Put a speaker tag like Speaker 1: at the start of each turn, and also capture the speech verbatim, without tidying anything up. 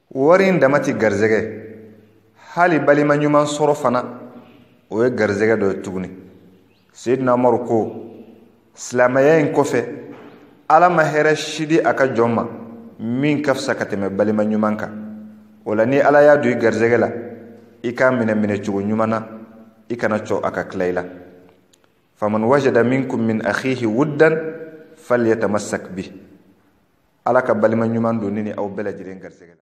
Speaker 1: wari in dama ti garizɛgɛ hali balima ɲuman sɔrɔ fana o ye garizɛgɛ dɔ ye tuguni. Seydina Umaru ko silamɛya in kɔfɛ Ala ma hɛrɛ si di a ka jɔn ma min ka fisa ka tɛmɛ balima ɲuman kan. O la ni Ala y'a don i garizɛgɛ la i k'a minɛ minɛ cogo ɲuman na i kana cɔ a ka tila i la. faman wajada minkum min akhihi wuddan falyatamassak bi. Ala ka balima ɲuman don ni aw bɛɛ lajɛlen garizɛgɛ la.